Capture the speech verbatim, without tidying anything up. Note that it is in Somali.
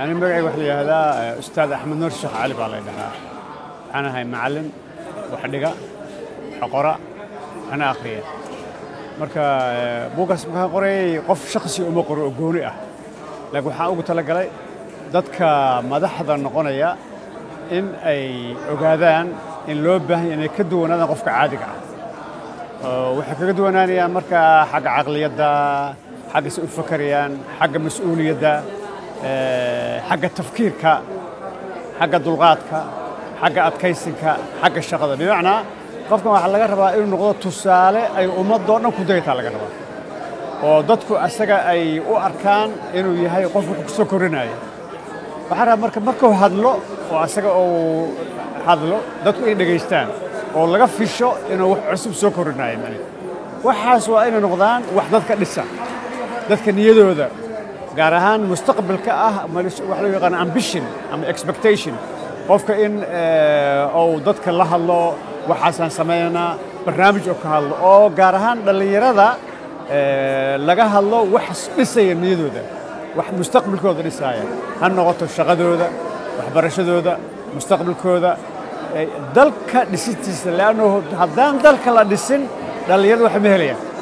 أنا مقعي وحدي هذا أستاذ أحمد نور الشيخ علي بالله يدها. أنا هاي معلم وحدقة حقرة أنا أخرية. مركا بوكس مكان قري قف شخصي ومقر وجوني أه. لكن حاول تلاقي ضدك مدحضر نقونيا إن أي عقادان إن لوبه يعني كدو أنا قفك عادي قاعد. وحكي كدو أنا مركا حق عقلية دا حق سوء فكريان حق مسؤولية دا حق التفكير كا حق الضلغات كا حق أتكيسن كا حق الشغل بمعنى قفكم waxaa laga rabaa inuu noqdo tusaale ay ummadoo dhan ku daytaa laga rabaa oo dadku asaga ay u arkaan inuu yahay qof wax ku soo korinaya waxa rabaa marka markuu hadlo oo asaga oo hadlo dadku ay dhageystaan oo laga fisho inuu wax cusub soo korinayo waxaas waa inay noqdaan wax dadka dhisa dadka niyadooda gaar ahaan mustaqbalka ah wax loo yaqaan ambition ama expectation qofka in oo dadka la hadlo waxaan sameeynaa barnaamij oo ka hadlo oo gaar ahaan dhalinyarada laga hadlo wax dhisaya niyadooda wax mustaqbalkooda dhisaya ha noqoto shaqadooda waxbarashadooda mustaqbalkooda dalka dhisistiisa laano haddaan dalka la dhisin dhalinyaradu wax ma helayaan